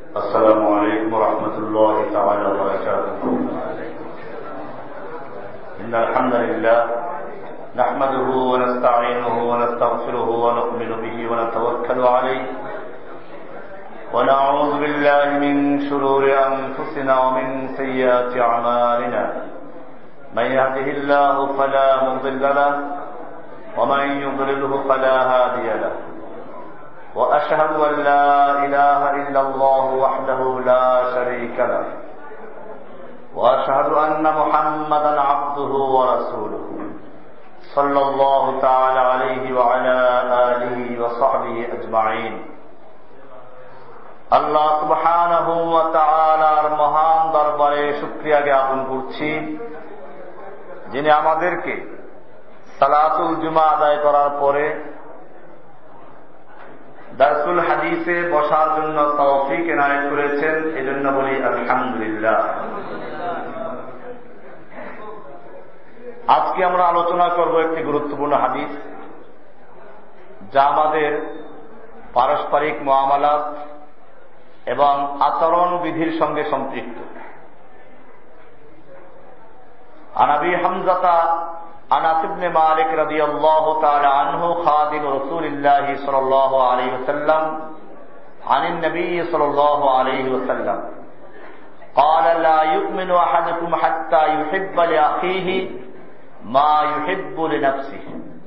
السلام عليكم ورحمة الله تعالى وبركاته. إن الحمد لله نحمده ونستعينه ونستغفره ونؤمن به ونتوكل عليه ونعوذ بالله من شرور أنفسنا ومن سيئات أعمالنا. من يهده الله فلا مضل له ومن يضلله فلا هادي له. وأشهد أن لا إله إلا الله وحده لا شريك له وأشهد أن محمدا عبده ورسوله صلى الله تعالى عليه وعلى آله وصحبه أجمعين. আল্লাহ সুবহানাহু ওয়া তাআলার মহান দরবারে শুকরিয়া জ্ঞাপন করছি, যিনি আমাদেরকে সালাতুল জুমা আদায় করার পরে দারসুল হাদিসে বসার জন্য তৌফিক এনায়েত করেছেন। এজন্য বলি আলহামদুলিল্লাহ। আজকে আমরা আলোচনা করব একটি গুরুত্বপূর্ণ হাদিস, যা আমাদের পারস্পরিক মুআমালাত এবং আচরণ বিধির সঙ্গে সম্পৃক্ত। আন আবি হামজাতা আনাস ইবনে মালিক রাদিয়াল্লাহু তাআলা আনহু খাদিম রাসূলিল্লাহ সাল্লাল্লাহু আলাইহি ওয়াসাল্লাম আনিন নবী সাল্লাল্লাহু আলাইহি ওয়াসাল্লাম قال لا يؤمن احدكم حتى يحب لاخيه ما يحب لنفسه।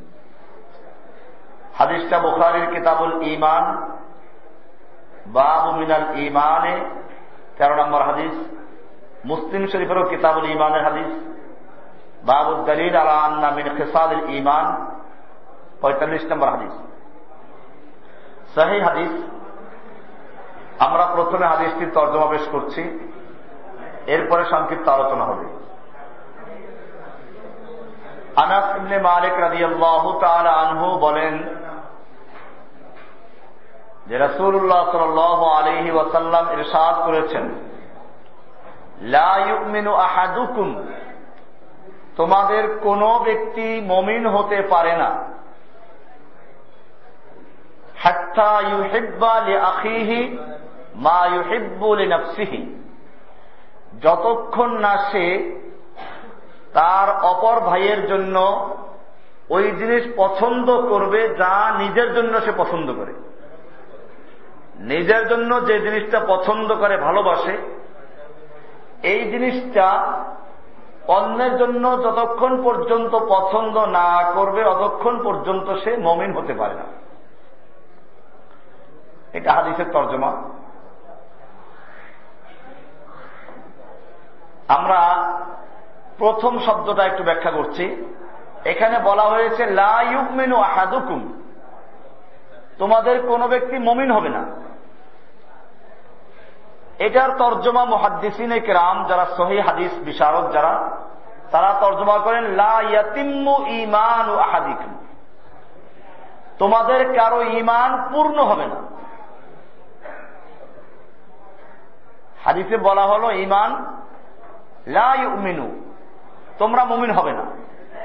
হাদিসটা বুখারীর কিতাবুল ঈমান বাব মিনাল ঈমানে 13 নম্বর হাদিস, মুসলিম শরীফেরও কিতাবুল ঈমানের হাদিস বাবুদ দলিল আলা আন্না মিন খিসালিল ঈমান 45 নম্বর হাদিস, সহিহ হাদিস। আমরা প্রথমে হাদিসটির তর্জমা পেশ করছি, এরপরে সংক্ষিপ্ত আলোচনা হবে। আনাস ইবনে মালিক রাদিয়াল্লাহু তাআলা আনহু বলেন যে রাসূলুল্লাহ সাল্লাল্লাহু আলাইহি ওয়াসাল্লাম ইরশাদ করেছেন, লা ইউমিনু আহাদুকুম, তোমাদের কোন ব্যক্তি মুমিন হতে পারে না, হাত্তা ইউহিব্বা লিআখিহি মা ইউহিব্বু লিনাফসিহি, যতক্ষণ না সে তার অপর ভাইয়ের জন্য ওই জিনিস পছন্দ করবে যা নিজের জন্য সে পছন্দ করে। নিজের জন্য যে জিনিসটা পছন্দ করে, ভালোবাসে, এই জিনিসটা অন্যের জন্য যতক্ষণ পর্যন্ত পছন্দ না করবে ততক্ষণ পর্যন্ত সে মুমিন হতে পারে না। এটা হাদিসের তর্জমা। আমরা প্রথম শব্দটা একটু ব্যাখ্যা করছি। এখানে বলা হয়েছে লা ইউমিনু আহাদুকুম, তোমাদের কোন ব্যক্তি মুমিন হবে না। এটার তর্জমা মুহাদ্দিসিনে কেরাম, যারা সহিহ হাদিস বিশারদ যারা, তারা তর্জমা করেন লা ইয়াতিম্মু ঈমানু আহাদিকুম, তোমাদের কারো ঈমান পূর্ণ হবে না। হাদিসে বলা হলো ঈমান লা ইউমিনু, তোমরা মুমিন হবে না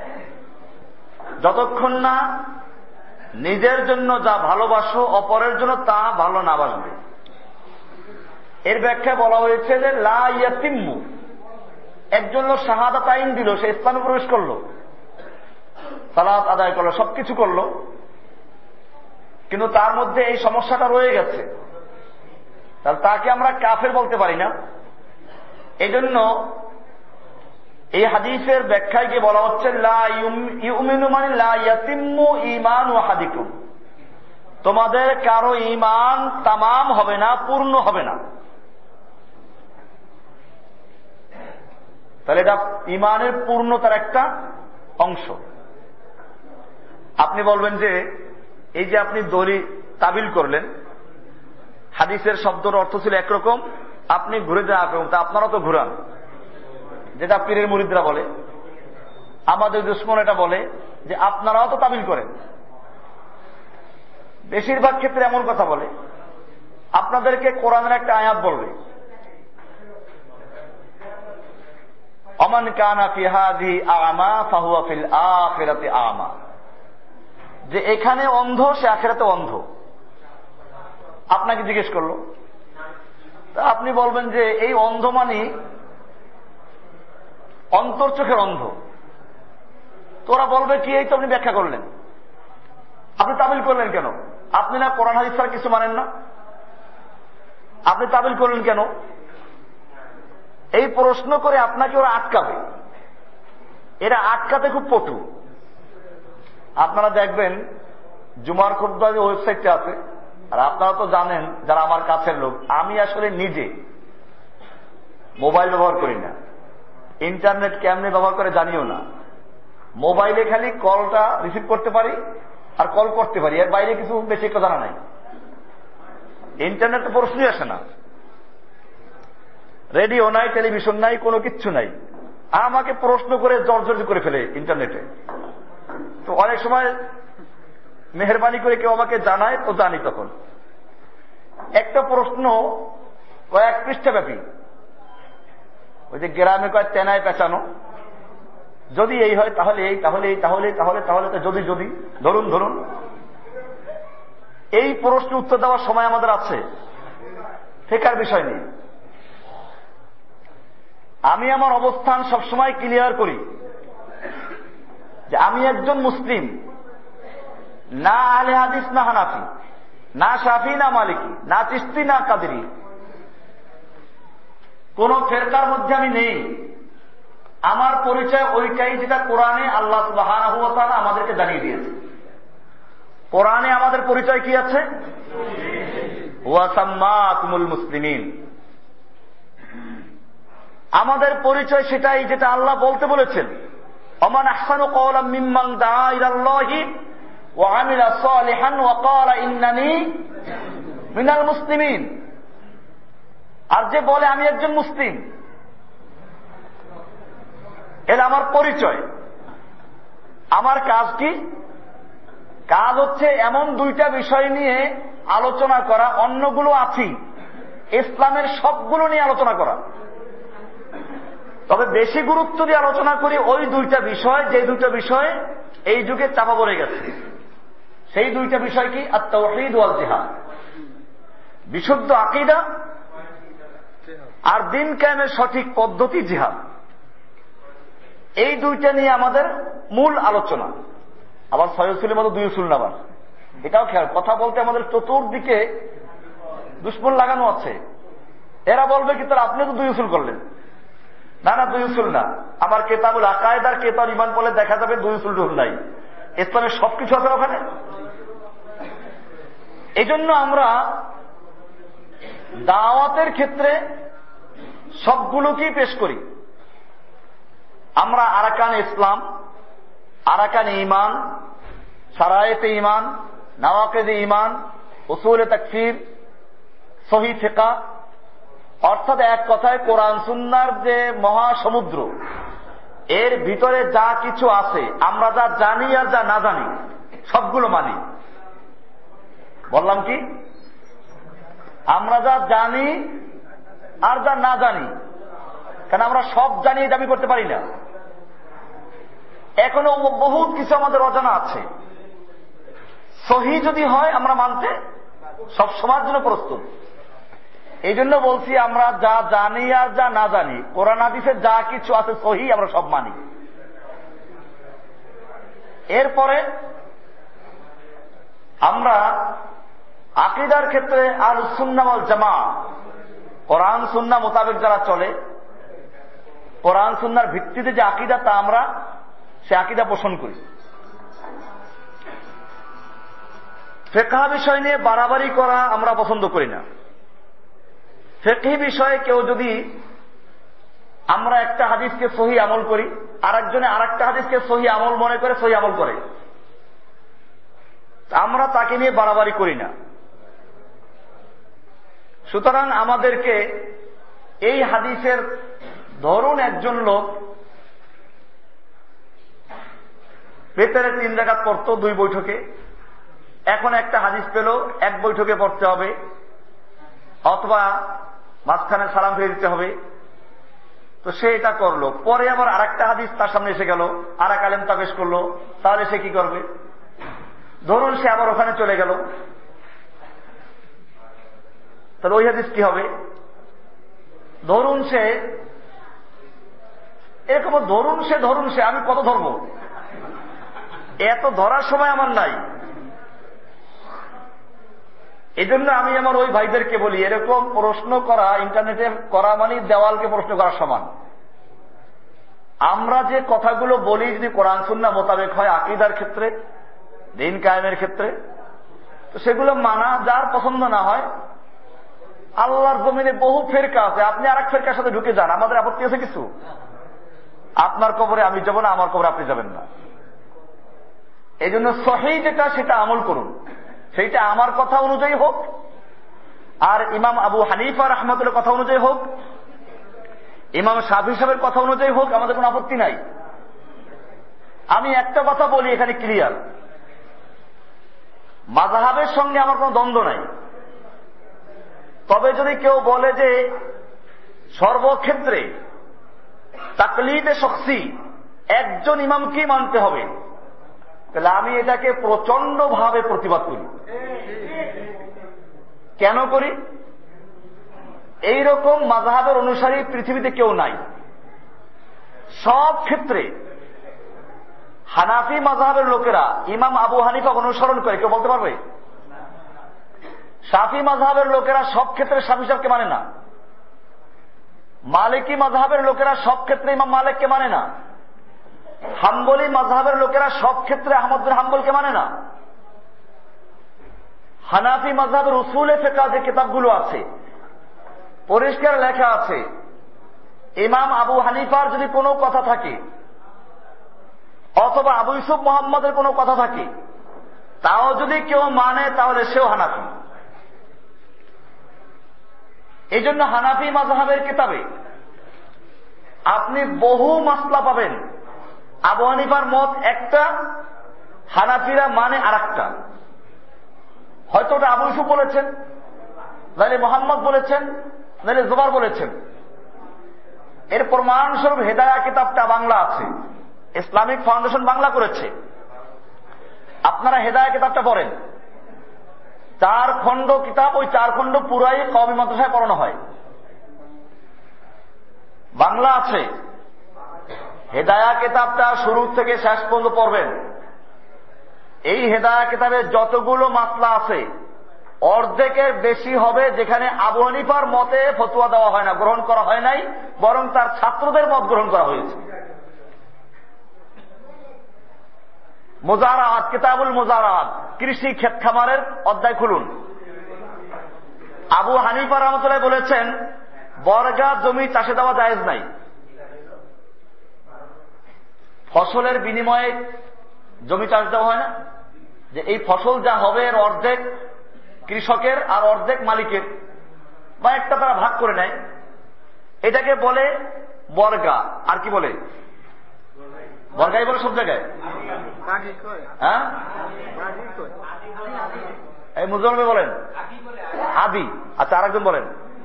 যতক্ষণ না নিজের জন্য যা ভালোবাসো অপরের জন্য তা ভালো না বাসবে। এর ব্যাখ্যা বলা হয়েছে যে লা ইয়াতিম্মু, একজন লোক শাহাদাত আইন দিল, সে ইসলামে প্রবেশ করলো, সালাত আদায় করলো, সবকিছু করলো, কিন্তু তার মধ্যে এই সমস্যাটা রয়ে গেছে, তাহলে তাকে আমরা কাফের বলতে পারি না। এজন্য এই হাদিসের ব্যাখ্যায় গিয়ে বলা হচ্ছে লা ইউমিনু মানে লা ইয়াতিম্মু ঈমানু আহাদিকুম, তোমাদের কারো ঈমান তামাম হবে না, পূর্ণ হবে না। তাহলে এটা ঈমানের পূর্ণতার একটা অংশ। আপনি বলবেন যে এই যে আপনি দড়ি তাবিল করলেন, হাদিসের শব্দের অর্থ ছিল একরকম, আপনি ঘুরে যান একরকম, তা আপনারা তো ঘুরান, যেটা পীরের মুরিদরা বলে। আমাদের দুশমন এটা বলে যে আপনারাও তো তাবিল করেন। বেশিরভাগ ক্ষেত্রে এমন কথা বলে, আপনাদেরকে কোরআনের একটা আয়াত বলবে, অমান কানা ফি হাযিহি আ'মা ফাহুয়া ফিল আখিরাতি আ'মা, যে এখানে অন্ধ সে আখিরাতে অন্ধ। আপনাকে জিজ্ঞেস করলো আপনি বলবেন যে এই অন্ধ মানে অন্তর চোখের অন্ধ। তোরা বলবে কি, এই তো আপনি ব্যাখ্যা করলেন, আপনি তাবিল করলেন কেন? আপনি না কোরআন হাদিস ছাড়া কিছু মানেন না, আপনি তাবিল করলেন কেন? এই প্রশ্ন করে আপনাকে ওরা আটকাবে। এরা আটকাতে খুব পটু। আপনারা দেখবেন জুমার খুতবা যে ওয়েবসাইটটা আছে, আর আপনারা তো জানেন যারা আমার কাছের লোক, আমি আসলে নিজে মোবাইল ব্যবহার করি না, ইন্টারনেট কেমনে ব্যবহার করে জানিও না। মোবাইলে খালি কলটা রিসিভ করতে পারি আর কল করতে পারি, এর বাইরে কিছু বেশি একটা জানা নাই। ইন্টারনেট তো প্রশ্নই আসে না, রেডিও নাই, টেলিভিশন নাই, কোনো কিচ্ছু নাই। আমাকে প্রশ্ন করে জর্জরিত করে ফেলে ইন্টারনেটে। তো অনেক সময় মেহরবানি করে কেউ আমাকে জানায়, তো জানি। তখন একটা প্রশ্ন কয়েক পৃষ্ঠা ব্যাপী, ওই যে গ্রামে কয়েক তেনায় পেঁচানো, যদি এই হয় তাহলে এই, তাহলে এই, তাহলে তাহলে তাহলে যদি যদি ধরুন ধরুন এই প্রশ্ন উত্তর দেওয়ার সময় আমাদের আছে? ফিকহের বিষয় নেই। আমি আমার অবস্থান সবসময় ক্লিয়ার করি যে আমি একজন মুসলিম, না আহলে হাদিস, না হানাফি, না শাফি, না মালিকি, না চিশতি, না কাদেরি, কোন ফেরকার মধ্যে আমি নেই। আমার পরিচয় ওইটাই যেটা কোরআনে আল্লাহ সুবহানাহু ওয়া তাআলা আমাদেরকে জানিয়ে দিয়েছে। কোরআনে আমাদের পরিচয় কি আছে? ওয়া সাম্মাকুমুল মুসলিমিন। আমাদের পরিচয় সেটাই যেটা আল্লাহ বলতে বলেছেন, ওমান আহসানু কওলাম মিম্মান দাআ ইলাল্লাহি ওয়া আমিলা সালিহান ওয়া ক্বালা ইন্নানী মিনাল মুসলিমিন। আর যে বলে আমি একজন মুসলিম, এটা আমার পরিচয়। আমার কাজ কি? কাজ হচ্ছে এমন দুইটা বিষয় নিয়ে আলোচনা করা, অন্যগুলো আছি, ইসলামের সবগুলো নিয়ে আলোচনা করা। তবে বেশি গুরুত্ব দিয়ে আলোচনা করি ওই দুইটা বিষয়, যে দুইটা বিষয় এই যুগে চাপা পড়ে গেছে। সেই দুইটা বিষয় কি? আত-তাওহীদ ওয়াল জিহাদ, বিশুদ্ধ আকীদা আর দিন কায়েমের সঠিক পদ্ধতি জিহাদ। এই দুইটা নিয়ে আমাদের মূল আলোচনা। আবার ছয় উসুলের মতো দুই উসুল না, আবার এটাও খেয়াল। কথা বলতে আমাদের চতুর্দিকে দুশ্মন লাগানো আছে। এরা বলবে কি তার আপনি তো দুই উসুল করলেন। না না, দুই উসুল না। আমার কেতাবুল আকায়েদার কেতাব ইমান বলে দেখা যাবে দুই উসুল টুল নাই, ইসলামের সবকিছু আছে ওখানে। এই জন্য আমরা দাওয়াতের ক্ষেত্রে সবগুলোকেই পেশ করি। আমরা আরাকান ইসলাম, আরাকান ঈমান, শারায়েতে ঈমান, নওয়াকিদে ঈমান, উসুলে তাকফির, সহিহ ফিকহ, অর্থাৎ এক কথায় কোরআন সুন্নাহর যে মহাসমুদ্র, এর ভিতরে যা কিছু আছে, আমরা যা জানি আর যা না জানি সবগুলো মানি। বললাম কি? আমরা যা জানি আর যা না জানি, কারণ আমরা সব জানি দাবি করতে পারি না। এখনো বহুত কিছু আমাদের অজানা আছে। সহি যদি হয় আমরা মানতে সব সময়ের জন্য প্রস্তুত। এই জন্য বলছি আমরা যা জানি আর যা না জানি, কোরআন হাদিসে যা কিছু আছে সহি, আমরা সব মানি। এরপরে আমরা আকীদার ক্ষেত্রে আহলুস সুন্নাহ ওয়াল জামাআহ, কোরআন সুন্নাহ মোতাবেক যারা চলে, কোরআন সুন্নাহর ভিত্তিতে যে আকীদা, তা আমরা সে আকীদা পোষণ করি। ফিকহ বিষয় নিয়ে বাড়াবাড়ি করা আমরা পছন্দ করি না। ফিকহি বিষয়ে কেউ যদি, আমরা একটা হাদিসকে সহি আমল করি, আরেকজনে আরেকটা হাদিসকে সহি আমল মনে করে সহি আমল করে, আমরা তাকে নিয়ে বাড়াবাড়ি করি না। সুতরাং আমাদেরকে এই হাদিসের, ধরুন একজন লোক ভেতরে 3 রাকাত পড়তো 2 বৈঠকে, এখন একটা হাদিস পেল 1 বৈঠকে পড়তে হবে, অথবা মাঝখানে সালাম ফিরে দিতে হবে। তো সে এটা করলো, পরে আবার আরেকটা হাদিস তার সামনে এসে গেল, আর এক আলেম তা পেশ করলো, তাহলে সে কি করবে? ধরুন সে আবার ওখানে চলে গেল, তাহলে ওই হাদিস কি হবে? ধরুন সে এরকম, ধরুন সে আমি কত ধরব, এত ধরার সময় আমার নাই। এই জন্য আমি আমার ওই ভাইদেরকে বলি, এরকম প্রশ্ন করা ইন্টারনেটে করা মানে দেওয়ালকে প্রশ্ন করার সমান। আমরা যে কথাগুলো বলি যদি কোরআন সুন্নাহ মোতাবেক হয় আকীদার ক্ষেত্রে, দ্বীন কায়েমের ক্ষেত্রে, তো সেগুলো মানা। যার পছন্দ না হয়, আল্লাহর জমিনে বহু ফেরকা আছে, আপনি আরেক ফেরকার সাথে ঢুকে যান, আমাদের আপত্তি আছে কিছু? আপনার কবরে আমি যাব না, আমার কবরে আপনি যাবেন না। এই জন্য সহিহ যেটা সেটা আমল করুন, সেইটা আমার কথা অনুযায়ী হোক আর ইমাম আবু হানিফা রাহমাতুল্লাহ কথা অনুযায়ী হোক, ইমাম শাফিঈ সাহেবের কথা অনুযায়ী হোক, আমাদের কোনো আপত্তি নাই। আমি একটা কথা বলি এখানে ক্লিয়ার, মাযহাবের সঙ্গে আমার কোনো দ্বন্দ্ব নাই। তবে যদি কেউ বলে যে সর্বক্ষেত্রে তাকলিদে শখসি একজন ইমামকেই মানতে হবে, তাহলে আমি এটাকে প্রচন্ড ভাবে প্রতিবাদ করি। কেন করি? এইরকম মাযহাবের অনুসারী পৃথিবীতে কেউ নাই। সব ক্ষেত্রে হানাফি মাযহাবের লোকেরা ইমাম আবু হানিফা অনুসরণ করে, কেউ বলতে পারবে? শাফি মাযহাবের লোকেরা সব ক্ষেত্রে শাফি সাহেবকে মানে না। মালিকি মাযহাবের লোকেরা সব ক্ষেত্রে ইমাম মালিককে মানে না। হাম্বলি মাযহাবের লোকেরা সব ক্ষেত্রে আহমদ বিন হাম্বলকে মানে না। হানাফি মাযহাবের উসুলে ফিকহ যে কিতাবগুলো আছে পরিষ্কার লেখা আছে, ইমাম আবু হানিফার যদি কোনো কথা থাকে অথবা আবু ইউসুফ মুহাম্মদের কোনো কথা থাকে, তাও যদি কেউ মানে তাহলে সেও হানাফি। এই জন্য হানাফি মাযহাবের কিতাবে আপনি বহু মাসলা পাবেন, আবু হানিফার মত একটা, হানাফিরা মানে আরেকটা। হয়তো ওটা আবু ইউসুফ বলেছেন, নাহলে মোহাম্মদ বলেছেন, নাহলে জুবার বলেছেন। এর প্রমাণস্বরূপ হেদায়া কিতাবটা বাংলা আছে, ইসলামিক ফাউন্ডেশন বাংলা করেছে। আপনারা হেদায়া কিতাবটা পড়েন, 4 খণ্ড কিতাব, ওই 4 খণ্ড পুরাই কওমি মাদ্রাসায় পড়ানো হয়, বাংলা আছে। হেদায়া কিতাবটা শুরু থেকে শেষ পর্যন্ত পড়বেন। এই হেদায়া কিতাবে যতগুলো মাসলা আছে অর্ধেকের বেশি হবে যেখানে আবু হানিফার মতে ফতোয়া দেওয়া হয় না, গ্রহণ করা হয় নাই, বরং তার ছাত্রদের মত গ্রহণ করা হয়েছে। মুজারাত, কিতাবুল মুজারাত, কৃষি ক্ষেত খামারের অধ্যায় খুলুন। আবু হানিফা রাহমাতুল্লাহ বলেছেন বর্গা জমি চাষে দেওয়া জায়েজ নাই। ফসলের বিনিময়ে জমি চাষ দেওয়া হয় না, যে এই ফসল যা হবে এর অর্ধেক কৃষকের আর অর্ধেক মালিকের, বা একটা তারা ভাগ করে নেয়, এটাকে বলে বর্গা। আর কি বলে? বর্গাই বলে সব জায়গায়। হ্যাঁ, এই মুজলমে বলেন আদি। আচ্ছা, আরেকজন বলেন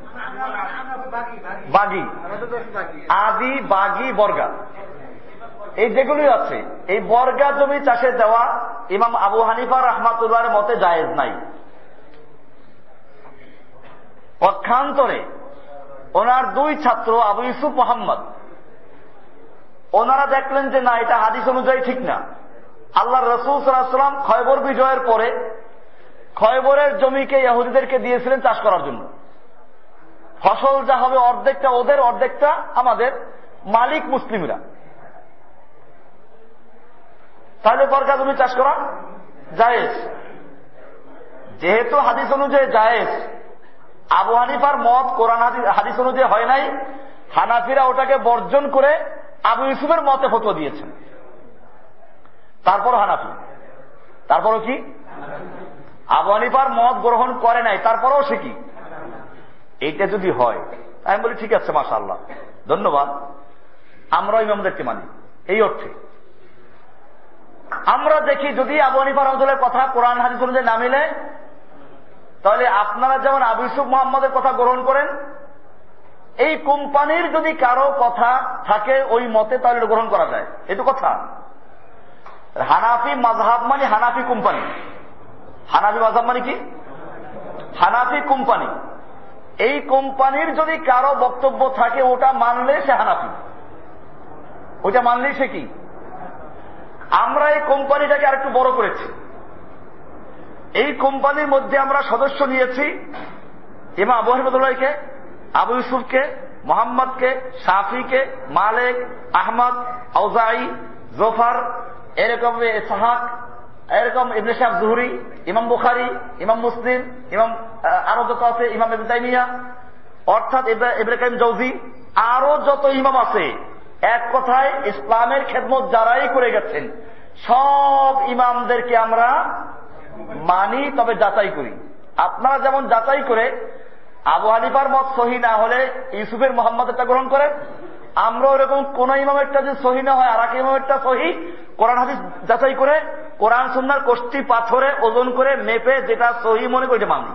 বাগি। আদি, বাগি, বর্গা, এই যেগুলি আছে, এই বর্গা জমি চাষে দেওয়া ইমাম আবু হানিফা রাহমাতুল্লাহর মতে জায়েজ নাই। পক্ষান্তরে ওনার 2 ছাত্র আবু ইউসুফ মুহাম্মদ, ওনারা দেখলেন যে না, এটা হাদিস অনুযায়ী ঠিক না। আল্লাহ রাসূল সাল্লাল্লাহু আলাইহি ওয়াসাল্লাম খয়বর বিজয়ের পরে খয়বরের জমিকে ইহুদিদেরকে দিয়েছিলেন চাষ করার জন্য। ফসল যা হবে অর্ধেকটা ওদের, অর্ধেকটা আমাদের, মালিক মুসলিমরা। তাহলে বর্গা জমি চাষ করা জায়েজ। যেহেতু হাদিস অনুযায়ী জায়েজ, আবু হানিফার মত কোরআন হাদিস অনুযায়ী হয় নাই, হানাফিরা ওটাকে বর্জন করে আবু ইউসুফের মতে ফতোয়া দিয়েছেন। তারপরও হানাফি, তারপরও কি আবু হানিফার মত গ্রহণ করে নাই, তারপরও সে কি। এইটা যদি হয়, আমি বলি ঠিক আছে, মাশাআল্লাহ, ধন্যবাদ, আমরা ইমামদেরকে মানি। এই অর্থে আমরা দেখি যদি আবু হানিফা রাহমাতুল্লাহর কথা কোরআন হাদিস অনুযায়ী না মিলে, তাহলে আপনারা যেমন আবু ইউসুফ মুহাম্মদের কথা গ্রহণ করেন, এই কোম্পানির যদি কারো কথা থাকে ওই মতে, তাহলে গ্রহণ করা যায়। এটা কথা। হানাফি মাযহাব মানে হানাফি কোম্পানি। হানাফি মাযহাব মানে কি? হানাফি কোম্পানি। এই কোম্পানির যদি কারো বক্তব্য থাকে ওটা মানলে সে হানাফি, ওটা মানলেই সে কি। আমরা এই কোম্পানিটাকে আরেকটু বড় করেছি। এই কোম্পানির মধ্যে আমরা সদস্য নিয়েছি ইমাম আবু হানিফাকে, আবু ইউসুফকে, মোহাম্মদকে, শাফিকে, মালিক, আহমদ, আউজাই, জোফার, এরকম ইসহাক, এরকম ইবনে শাহাব জুহরি, ইমাম বুখারী, ইমাম মুসলিম, ইমাম আরো যত আছে, ইমাম ইবনে তাইমিয়া, অর্থাৎ ইবনে কাইয়িম জাওজি, আরো যত ইমাম আছে, এক কথায় ইসলামের খেদমত যারাই করে গেছেন সব ইমামদেরকে আমরা মানি, তবে যাচাই করি। আপনারা যেমন যাচাই করে আবু হানিফার মত সহি না হলে ইউসুফের মোহাম্মদেরটা গ্রহণ করেন, আমরা ওরকম কোন ইমামেরটা যদি সহি না হয় আর এক ইমামেরটা সহি, কোরআন হাদিস যাচাই করে কোরআন সুন্নাহর কষ্টি পাথরে ওজন করে মেপে যেটা সহি মনে করি মানি।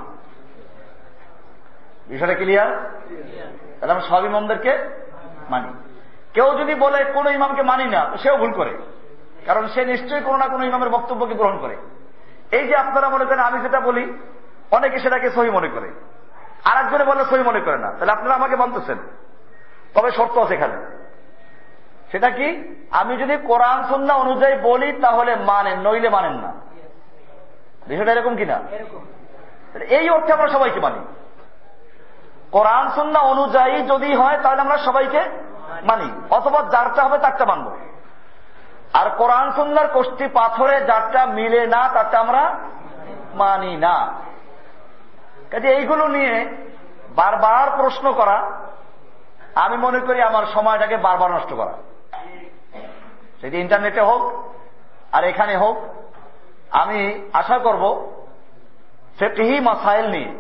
বিষয়টা ক্লিয়ার? তাহলে আমরা সব ইমামদেরকে মানি। কেউ যদি বলে কোন ইমামকে মানি না, সেও ভুল করে, কারণ সে নিশ্চয়ই কোনো না কোনো ইমামের বক্তব্যকে গ্রহণ করে। এই যে আপনারা মনে করেন আমি যেটা বলি অনেকে সেটাকে সহি মনে করে, আর একজনে বলে সহি মনে করে না, তাহলে আপনারা আমাকে মানতেছেন। তবে শর্ত আছে এখানে, সেটা কি? আমি যদি কোরআন সুন্নাহ অনুযায়ী বলি তাহলে মানেন, নইলে মানেন না। বিষয়টা এরকম কিনা? এই অর্থে আমরা সবাইকে মানি। কোরআন সুন্নাহ অনুযায়ী যদি হয় তাহলে আমরা সবাইকে মানি, অথবা যারটা হবে তারটা মানব। আর কোরআন সুন্নাহর কষ্টি পাথরে যারটা মিলে না তারটা আমরা মানি না। কাজে এইগুলো নিয়ে বারবার প্রশ্ন করা, আমি মনে করি আমার সময়টাকে বারবার নষ্ট করা। সেটি ইন্টারনেটে হোক আর এখানে হোক, আমি আশা করব ফিকহি মাসাইল নিয়ে,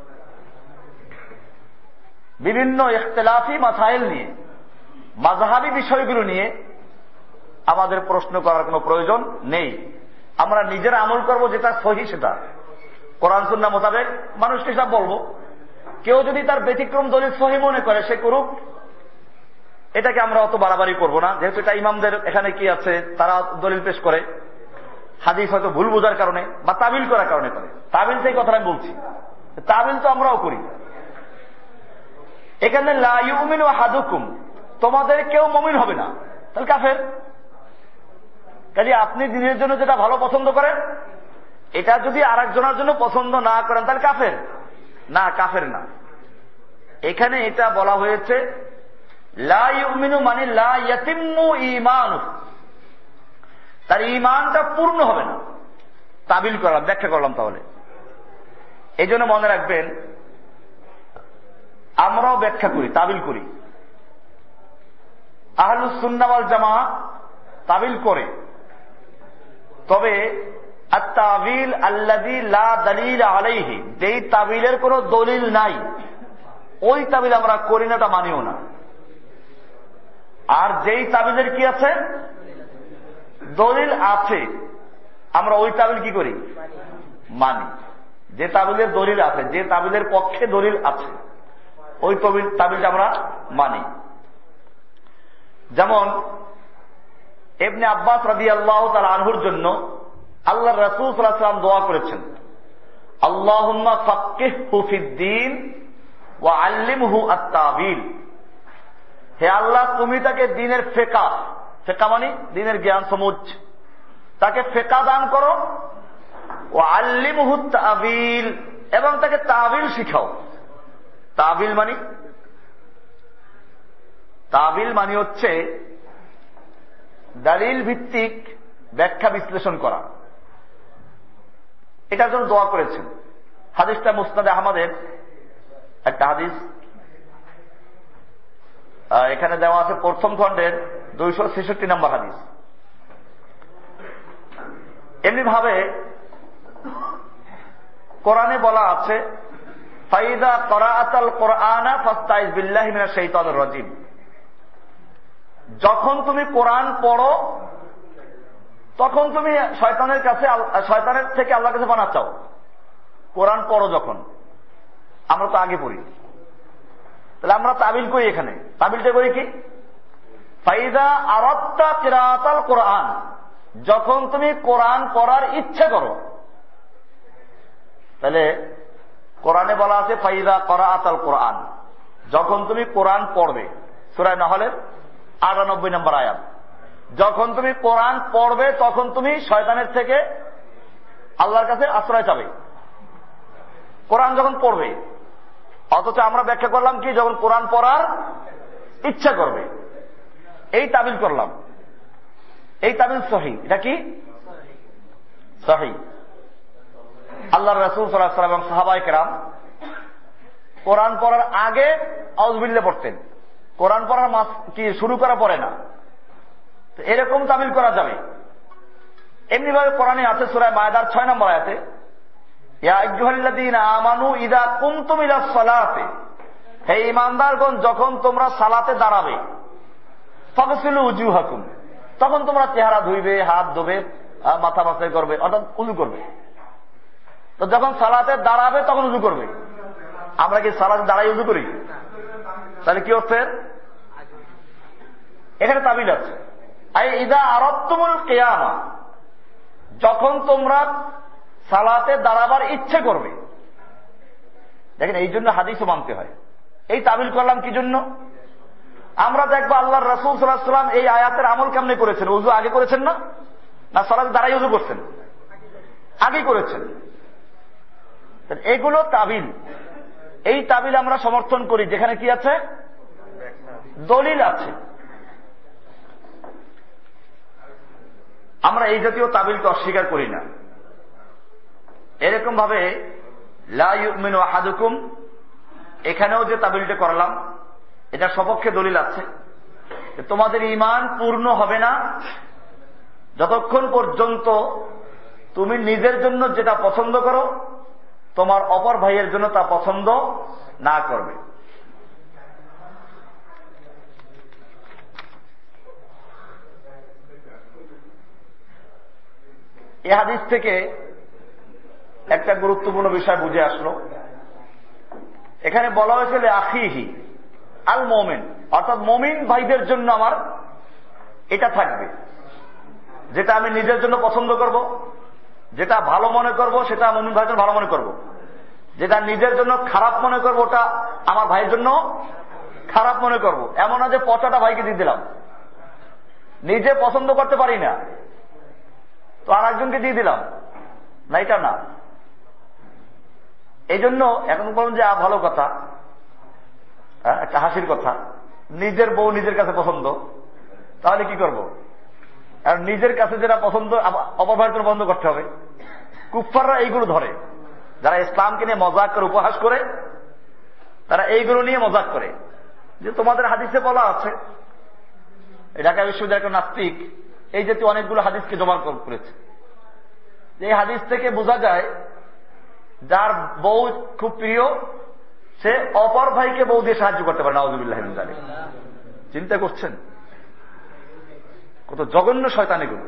বিভিন্ন ইখতিলাফি মাসাইল নিয়ে, মাযহাবী বিষয়গুলো নিয়ে আমাদের প্রশ্ন করার কোনো প্রয়োজন নেই। আমরা নিজেরা আমল করব যেটা সহি, সেটা কোরআন সুন্নাহ মোতাবেক মানুষকে সব বলবো। কেউ যদি তার ব্যতিক্রম দলিল সহি মনে করে সে করুক, এটাকে আমরা অত বাড়াবাড়ি করবো না। যেহেতু এটা ইমামদের এখানে কি আছে, তারা দলিল পেশ করে, হাদিস হয়তো ভুল বোঝার কারণে বা তাবিল করার কারণে করে। তাবিল সেই কথা আমি বলছি, তাবিল তো আমরাও করি। এখানে লা ইউমিনু আহাদুকুম, তোমাদের কেউ মুমিন হবে না, তাহলে কাফের। কাজে আপনি দিনের জন্য যেটা ভালো পছন্দ করেন, এটা যদি আরেকজনের জন্য পছন্দ না করেন তাহলে কাফের না, কাফের না। এখানে এটা বলা হয়েছে লা ইউমিনু মানে লা ইয়াতিম্মু ঈমানু, তার ঈমানটা পূর্ণ হবে না। তাবিল করলাম, ব্যাখ্যা করলাম। তাহলে এই জন্য মনে রাখবেন, আমরাও ব্যাখ্যা করি, তাবিল করি। আহলুস সুন্নাহ ওয়াল জামাআহ তাবিল করে, তবে আত-তাবিল আল্লাযী লা দালিল আলাইহি, যেই তাবিলের কোনো দলিল নাই ওই তাবিল আমরা করি না, তা মানিও না। আর যেই তাবিলের কি আছে, দলিল আছে, আমরা ওই তাবিল কি করি? মানি। যে তাবিলের দলিল আছে, যে তাবিলের পক্ষে দলিল আছে, ওই তাবিলটা আমরা মানি। যেমন ইবনে আব্বাস রাদিয়াল্লাহু তাআলা আনহুর জন্য আল্লাহর রাসূল সাল্লাল্লাহু আলাইহি ওয়াসাল্লাম দোয়া করেছেন, আল্লাহুম্মা ফাক্কিহহু ফিদ-দীন ওয়া আল্লিমহু আত-তাবিল। হে আল্লাহ, তুমি তাকে দ্বীনের ফিকহ, ফিকহ মানে দ্বীনের জ্ঞান সমুজ, তাকে ফিকহ দান করো। ওয়া আল্লিমহু আত-তাবিল, এবং তাকে তাবিল শিখাও। তাবিল মানে হচ্ছে দলিল ভিত্তিক ব্যাখ্যা বিশ্লেষণ করা। এটার জন্য দোয়া করেছেন। হাদিসটা মুসনাদে আহমদের একটা হাদিস, এখানে দেওয়া আছে প্রথম খণ্ডের 266 নম্বর হাদিস। এমনি ভাবে কোরআনে বলা আছে, ফাইদা ক্রাআতাল কুরআনা ফাস্তাইজ বিল্লাহি মিনাশ শাইতানির রাজিম। যখন তুমি কোরআন পড়ো তখন তুমি শয়তানের থেকে আল্লাহর কাছে পানাহ চাও। কোরআন পড়ো যখন, আমরা তো আগে পড়ি, তাহলে আমরা তাবিল করি। এখানে তাবিলটা করি কি? ফাইদা আরাদতা কিরাআতাল কুরআন, যখন তুমি কোরআন পড়ার ইচ্ছা করো। তাহলে কোরআনে বলা আছে ফাইদা করাআতাল কোরআন, যখন তুমি কোরআন পড়বে, সূরা নহলের ৯৮ নম্বর আয়াত। যখন তুমি কোরআন পড়বে তখন তুমি শয়তানের থেকে আল্লাহর কাছে আশ্রয় চাবে, কোরআন যখন পড়বে। অথচ আমরা ব্যাখ্যা করলাম কি, যখন কোরআন পড়ার ইচ্ছা করবে। এই তাবিল করলাম, এই তাবিল সহিহ। এটা কি সহিহ? আল্লাহর রাসূল সাল্লাল্লাহু আলাইহি ওয়াসাল্লাম এবং সাহাবায়ে কেরাম কোরআন পড়ার আগে আউযুবিল্লাহ পড়তেন, কোরআন পড়ার কি শুরু করা পড়ে না। তো এরকম তাবিল করা যাবে। এমনি ভাবে কোরআনে আছে সূরা মায়েদার ৬ নম্বর আয়াতে, ইয়া আইয়ুহাল্লাযীনা আমানু ইযা কুমতুম ইলাস সালাতি, হে ঈমানদারগণ যখন তোমরা সালাতে দাঁড়াবে, ফাগসিলু উজুহাকুম, তখন তোমরা চেহারা ধুইবে, হাত ধোবে, মাথা মাসাই করবে, অর্থাৎ উযু করবে। তো যখন সালাতে দাঁড়াবে তখন উযু করবে। আমরা কি সালাতে দাঁড়াই উযু করি? তাহলে কি হচ্ছে? এখানে তাবিল আছে, আই ইযা আরাদতুমুল কিয়ামা, যখন তোমরা সালাতে দাঁড়াবার ইচ্ছে করবে। দেখেন, এই জন্য হাদিসও মানতে হয়। এই তাবিল করলাম কি জন্য? আমরা দেখবো আল্লাহর রাসূল সাল্লাল্লাহু আলাইহি ওয়াসাল্লাম এই আয়াতের আমল কেমনে করেছেন। উযু আগে করেছেন না? না সালাতে দাঁড়াই উযু করছেন? আগেই করেছেন। এগুলো তাবিল। এই তাবিল আমরা সমর্থন করি যেখানে কি আছে? দলিল আছে। আমরা এই জাতীয় তাবিলকে অস্বীকার করি না। এরকম ভাবে লা ইউমিনু আহাদুকুম, এখানেও যে তাবিলটা করলাম এটা সপক্ষে দলিল আছে। তোমাদের ঈমান পূর্ণ হবে না যতক্ষণ পর্যন্ত তুমি নিজের জন্য যেটা পছন্দ করো তোমার অপর ভাইয়ের জন্য তা পছন্দ না করবে। এই হাদিস থেকে একটা গুরুত্বপূর্ণ বিষয় বুঝে আসলো। এখানে বলা হয়েছে আখিহি আল মুমিন, অর্থাৎ মুমিন ভাইদের জন্য আমার এটা থাকবে, যেটা আমি নিজের জন্য পছন্দ করব, যেটা ভালো মনে করব সেটা মুমিন ভাইয়ের জন্য ভালো মনে করব, যেটা নিজের জন্য খারাপ মনে করব ওটা আমার ভাইয়ের জন্য খারাপ মনে করব। এমন না যে পচাটা ভাইকে দিয়ে দিলাম, নিজে পছন্দ করতে পারি না তো আর একজনকে দিয়ে দিলাম না, এটা না। এই জন্য এখন বলুন যে ভালো কথা, একটা হাসির কথা, নিজের বউ নিজের কাছে পছন্দ, তাহলে কি করব? আর নিজের কাছে যেটা পছন্দ অপর ভাইয়ের জন্য বন্ধ করতে হবে। কুফফাররা এইগুলো ধরে, যারা ইসলামকে নিয়ে মজাক করে উপহাস করে, তারা এইগুলো নিয়ে মজাক করে যে তোমাদের হাদিসে বলা আছে। ঢাকা বিশ্ববিদ্যালয়ের একটা নাস্তিক এই জাতীয় অনেকগুলো হাদিসকে জমা করেছে। এই হাদিস থেকে বোঝা যায় যার বউ খুব প্রিয় সে অপর ভাইকে বউ দিয়ে সাহায্য করতে পারে। নাউযুবিল্লাহি মিন যালিক। চিন্তা করছেন কত জঘন্য শয়তান এগুলো।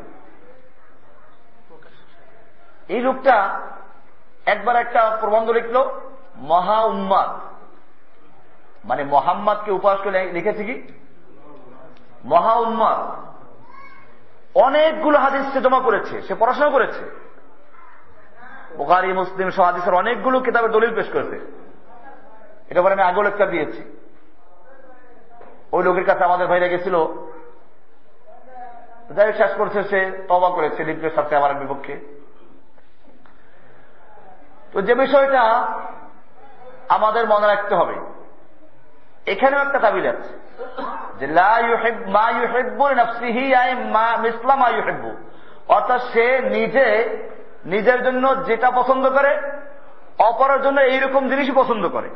এই লোকটা একবার একটা প্রবন্ধ লিখলো, মহা উম্মাদ, মানে মোহাম্মদকে উপহাস করে লিখেছে কি মহা উম্মাদ। অনেকগুলো হাদিস সে জমা করেছে, সে পড়াশোনা করেছে, বুখারী মুসলিম সহ হাদিসের অনেকগুলো কিতাবের দলিল পেশ করেছে। এটা পরে আমি আগেও লেকচার দিয়েছি। ওই লোকের কাছে আমাদের ভাইরা গেছিল, যাই শেষ করছে সে তওবা করেছে লিপ্তের সাথে আমার বিপক্ষে। তো যে বিষয়টা আমাদের মনে রাখতে হবে, এখানেও একটা তাবিল আছে যে লা ইউহিব মা ইউহিব্বু লিনাফসিহি আই মা মিসলা মা ইউহিব্বু, অর্থাৎ সে নিজে নিজের জন্য যেটা পছন্দ করে অপরের জন্য এইরকম জিনিসই পছন্দ করে।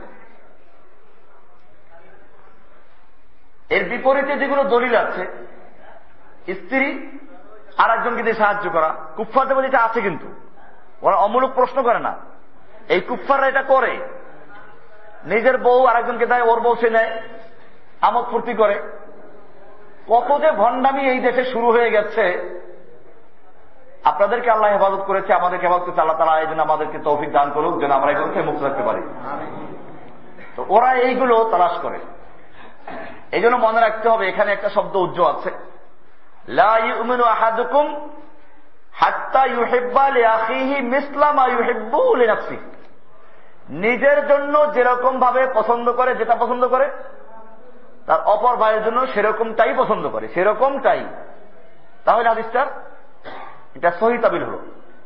এর বিপরীতে যেগুলো দলিল আছে, স্ত্রী আর একজনকে দিয়ে সাহায্য করা, কুফফারদের মধ্যে এটা আছে, কিন্তু ওরা অমূলক প্রশ্ন করে না। এই কুফফাররা এটা করে, নিজের বউ আরেকজনকে দেয়, ওর বউ সে নেয়, আমোদ ফুর্তি করে। কত যে ভণ্ডামি এই দেশে শুরু হয়ে গেছে। আপনাদেরকে আল্লাহ হেফাজত করেছে, আমাদেরকে হেফাজত করেছে আল্লাহ তাআলা। এই জন্য আমাদেরকে তৌফিক দান করুক যেন আমরা এগুলো থেকে মুক্ত থাকতে পারি। তো ওরা এইগুলো তালাশ করে। এই জন্য মনে রাখতে হবে, এখানে একটা শব্দ উজ্জ্ব আছে, লা ইউমিনু আহাদুকুম হাত্তা ইউহিব্বা লিআখিহি মিসলা মা ইউহিব্বু লিনাফসিহি। নিজের জন্য যেরকম ভাবে পছন্দ করে, যেটা পছন্দ করে তার অপর ভাইয়ের জন্য সেরকমটাই পছন্দ করে, সেরকমটাই। তাহলে হাদিসটার এটা সহিহ তাবিল হলো।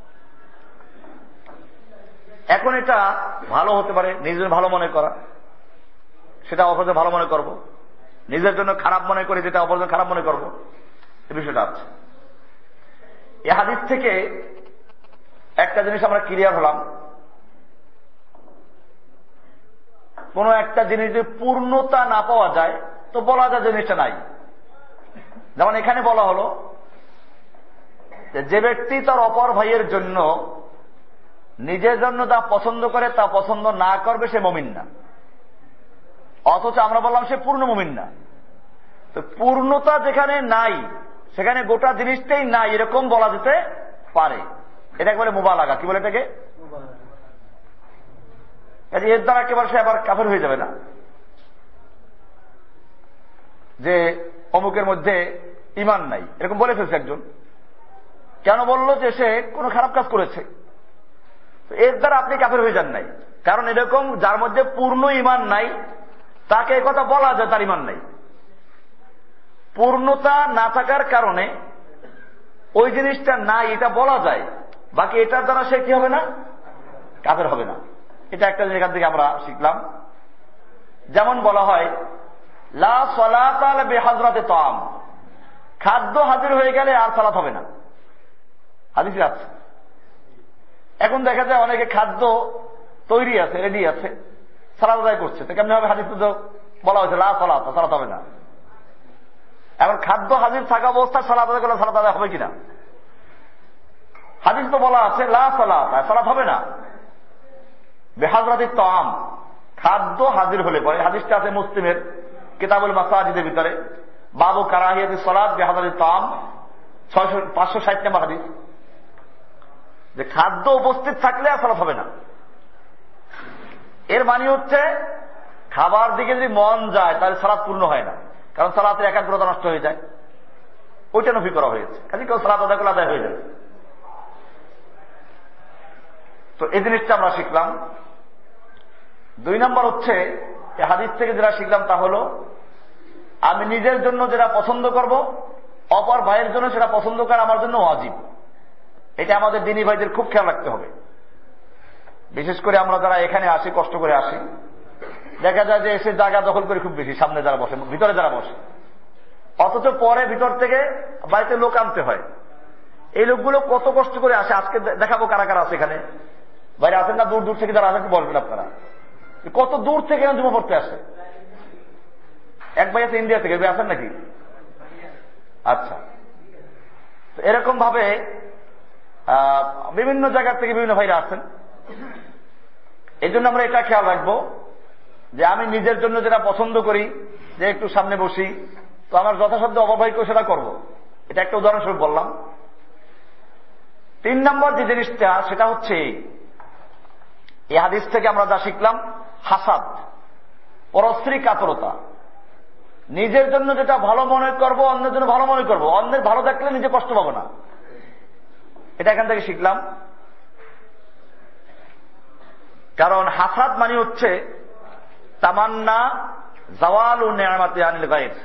এখন এটা ভালো হতে পারে, নিজের ভালো মনে করা, সেটা অপরদের ভালো মনে করব, নিজের জন্য খারাপ মনে করি, যেটা অপরদের খারাপ মনে করব, এই বিষয়টা আছে। এই হাদিস থেকে একটা জিনিস আমরা ক্লিয়ার হলাম, কোন একটা জিনিস যদি পূর্ণতা না পাওয়া যায় তো বলা যায় জিনিসটা নাই। যেমন এখানে বলা হলো যে ব্যক্তি তার অপর ভাইয়ের জন্য নিজের জন্য যা পছন্দ করে তা পছন্দ না করবে সে মুমিন না, অথচ আমরা বললাম সে পূর্ণ মুমিন না। তো পূর্ণতা যেখানে নাই সেখানে গোটা জিনিসটাই নাই এরকম বলা যেতে পারে। এটা একবারে মুবালাগা, কি বলে এটাকে, এর দ্বারা একেবারে সে আবার কাফের হয়ে যাবে না যে অমুকের মধ্যে ঈমান নাই, এরকম বলে ফেলছে একজন। কেন বলল? যে সে কোনো খারাপ কাজ করেছে, এর দ্বারা আপনি কাফের হয়ে যান নাই। কারণ এরকম যার মধ্যে পূর্ণ ঈমান নাই তাকে এই কথা বলা যায় তার ঈমান নাই। পূর্ণতা না থাকার কারণে ওই জিনিসটা নাই এটা বলা যায়, বাকি এটার দ্বারা সে কি হবে না, কাফের হবে না। এটা একটা জায়গা থেকে আমরা শিখলাম। যেমন বলা হয় লা সালাতা বিহাজরাতে তাআম, খাদ্য হাজির হয়ে গেলে আর সালাত হবে না, হাদিসে আছে। এখন দেখা যায় অনেকে খাদ্য তৈরি আছে, রেডি আছে, সালাত আদায় করছে, তো কেমন হবে? হাদিসে তো বলা হয়েছে লা সালাত, সালাত হবে না। এখন খাদ্য হাজির থাকা অবস্থায় সালাত আদায় করলে সালাত আদায় হবে কিনা? হাদিস তো বলা আছে লা সালাত, সালাত হবে না। বেহাজরাতি তাআম, খাদ্য হাজির হলে পরে, হাদিসটা আছে মুসলিমের কিতাবুল মাসাজিদের ভিতরে, বাবু কারাহিয়াতি সালাত বেহাজরাতি তাআম, 560 নম্বর হাদিস, যে খাদ্য উপস্থিত থাকলে আর সালাত হবে না। এর মানে হচ্ছে খাবার দিকে যদি মন যায় তাহলে সালাত পূর্ণ হয় না, কারণ সালাতের একাগ্রতা নষ্ট হয়ে যায়। ওইটা নফি করা হয়েছে, কাজে কেউ সালাত আদায় করলে আদায় হয়ে যাবে। তো এই জিনিসটা আমরা শিখলাম। 2 নম্বর হচ্ছে এই হাদিস থেকে যেটা শিখলাম তা হলো আমি নিজের জন্য যেটা পছন্দ করব অপর ভাইয়ের জন্য সেটা পছন্দ করা আমার জন্য ওয়াজিব। এটা আমাদের দিনী ভাইদের খুব খেয়াল রাখতে হবে। বিশেষ করে আমরা যারা এখানে আসি, কষ্ট করে আসি, দেখা যায় যে এসে জায়গা দখল করে খুব বেশি, সামনে যারা বসে, ভিতরে যারা বসে, অথচ পরে ভিতর থেকে বাড়িতে লোক আনতে হয়। এই লোকগুলো কত কষ্ট করে আসে, আজকে দেখাবো কারা কারা আছে এখানে। বাইরে আসেন না, দূর দূর থেকে যারা আসেন বলবেন আপনারা, কত দূর থেকে জমা পড়তে আসে। এক ভাই আছে ইন্ডিয়া থেকে, আসেন নাকি? আচ্ছা, এরকম ভাবে বিভিন্ন জায়গা থেকে বিভিন্ন ভাইরা আসেন। এই জন্য আমরা এটা খেয়াল রাখবো যে আমি নিজের জন্য যেটা পছন্দ করি, যে একটু সামনে বসি, তো আমার যথাসাধ্য অববাহিকেও সেটা করব। এটা একটা উদাহরণস্বরূপ বললাম। 3 নম্বর যে জিনিসটা সেটা হচ্ছে এই হাদিস থেকে আমরা যা শিখলাম, হাসাদ, পরশ্রী কাতরতা। নিজের জন্য যেটা ভালো মনে করব অন্যের জন্য ভালো মনে করব, অন্যের ভালো দেখলে নিজে কষ্ট পাবো না, এটা এখান থেকে শিখলাম। কারণ হাসাদ মানে হচ্ছে তামান্না জাওয়ালু নিয়ামাতি আনিল গায়র,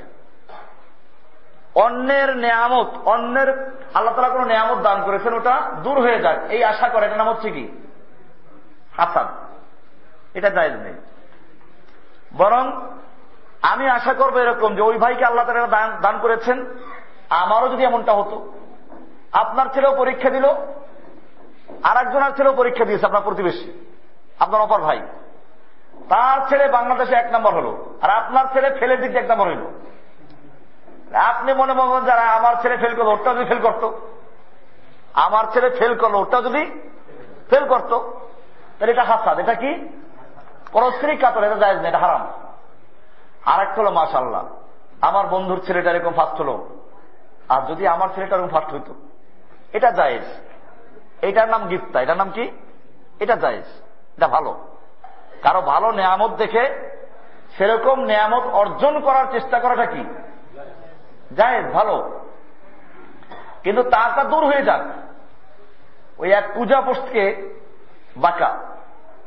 অন্যের নেয়ামত, অন্যের আল্লাহ তাআলা কোন নেয়ামত দান করেছেন ওটা দূর হয়ে যায় এই আশা করে, এটা নাম হচ্ছে কি হাসাদ। এটা জায়েজ নেই। বরং আমি আশা করবো এরকম যে ওই ভাইকে আল্লাহ তাআলা দান করেছেন, আমারও যদি এমনটা হতো। আপনার ছেলেও পরীক্ষা দিল, আর একজনের ছেলেও পরীক্ষা দিয়েছে, আপনার প্রতিবেশী, আপনার অপর ভাই, তার ছেলে বাংলাদেশে 1 নম্বর হলো, আর আপনার ছেলে ফেলের দিক 1 নম্বর হইল। আপনি মনে মনে যারা আমার ছেলে ফেল করলো, ওটা যদি ফেল করতো, আমার ছেলে ফেল করলো, ওটা যদি ফেল করতো, তাহলে এটা হাসাদ। এটা কি পরশ্রী কাতর, এটা জায়েজ না, এটা হারাম। আর একটা হলো মাশাআল্লাহ আমার বন্ধুর ছেলেটা এরকম ফার্স্ট হলো, আর যদি আমার ছেলেটা এরকম ফার্স্ট হইতো, এটা জায়েজ। এটার নাম গিফতা, এটার নাম কি, এটা জায়েজ, এটা ভালো। কারো ভালো নেয়ামত দেখে সেরকম নেয়ামত অর্জন করার চেষ্টা করাটা কি জায়েজ, ভালো। কিন্তু তারটা দূর হয়ে যাক। ওই এক পূজা পোস্টকে বাঁকা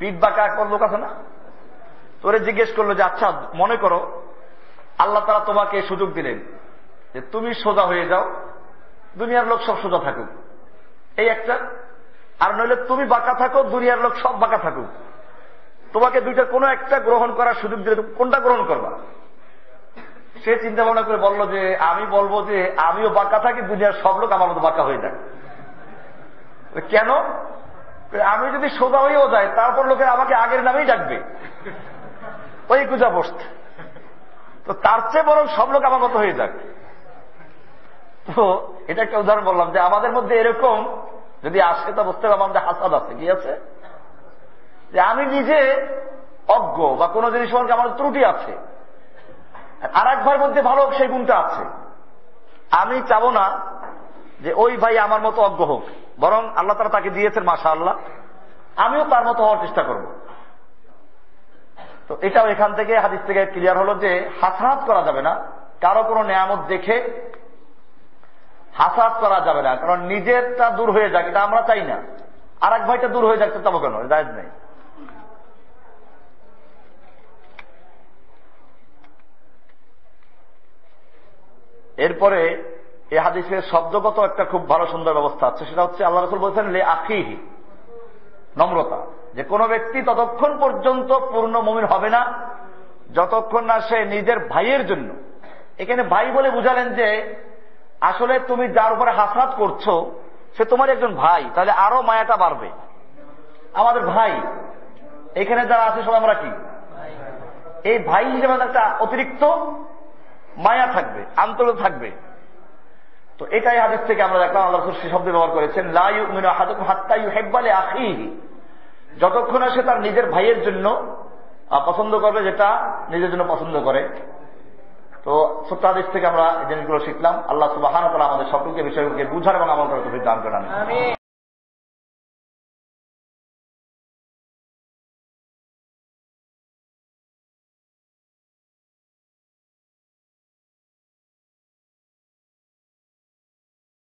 পিঠ বাঁকা একবার লোক আছে না, তোরে জিজ্ঞেস করলো যে আচ্ছা মনে করো আল্লাহ তাআলা তোমাকে সুযোগ দিলেন যে তুমি সোজা হয়ে যাও, দুনিয়ার লোক সব সোজা থাকুক, এই একটা, আর নইলে তুমি বাঁকা থাকো, দুনিয়ার লোক সব বাঁকা থাকুক, তোমাকে দুইটা কোনো একটা গ্রহণ করার সুযোগ দিলে তুমি কোনটা গ্রহণ করবা? সে চিন্তা ভাবনা করে বলল যে আমি বলবো যে আমিও বাঁকা থাকি, দুনিয়ার সব লোক আমার মতো বাঁকা হয়ে যায়। কেন? আমি যদি সোজা হয়েও যাই তারপর লোকের আমাকে আগের নামেই ডাকবে, ওই গুজা বসতে, তো তার চেয়ে বরং সব লোক আমার মতো হয়ে যাক। তো এটা একটা উদাহরণ বললাম যে আমাদের মধ্যে এরকম যদি আসে তা বুঝতে হবে আমাদের হাসাদ আছে, কি আছে, যে আমি নিজে অজ্ঞ বা কোনো জিনিস সম্পর্কে আমার ত্রুটি আছে, আর এক ভাইয়ের মধ্যে ভালো সেই গুণটা আছে। আমি চাবো না যে ওই ভাই আমার মতো অজ্ঞ হোক, বরং আল্লাহ তাআলা তাকে দিয়েছেন মাশাআল্লাহ, আমিও তার মতো হওয়ার চেষ্টা করব। তো এটাও এখান থেকে হাদিস থেকে ক্লিয়ার হলো যে হাসাদ করা যাবে না, কারো কোনো নেয়ামত দেখে হাসাদ করা যাবে না, কারণ নিজেরটা দূর হয়ে যাক এটা আমরা চাই না, আর এক ভাইটা দূর হয়ে যাক তো চাবো কেন, জায়েজ নেই। এরপরে এই হাদিসের শব্দগত একটা খুব ভালো সুন্দর ব্যবস্থা আছে, সেটা হচ্ছে আল্লাহ রাসূল বলছেন লে আখিহি, নম্রতা, যে কোনো ব্যক্তি ততক্ষণ পর্যন্ত পূর্ণ মুমিন হবে না যতক্ষণ না সে নিজের ভাইয়ের জন্য, এখানে ভাই বলে বুঝালেন যে আসলে তুমি যার উপরে হাসরাত করছো সে তোমার একজন ভাই, তাহলে আরো মায়াটা বাড়বে। আমাদের ভাই এখানে যারা আছে সবাই আমরা কি এই ভাই হিসেবে একটা অতিরিক্ত মায়া থাকবে, আন্তরিক থাকবে। তো এটাই হাদিস থেকে আমরা দেখলাম আল্লাহ রাসূল সে শব্দ ব্যবহার করেছেন লা ইউমিনু আহাদুকুম হাত্তা ইউহিব্বা লিআখিহি, যতক্ষণ না সে তার নিজের ভাইয়ের জন্য পছন্দ করবে যেটা নিজের জন্য পছন্দ করে। তো ছোট্ট হাদিস থেকে আমরা এই জিনিসগুলো শিখলাম। আল্লাহ সুবহানাহু ওয়া তাআলা আমাদের সকলকে বিষয়গুলোকে বুঝার এবং আমল করার তৌফিক দান করেন।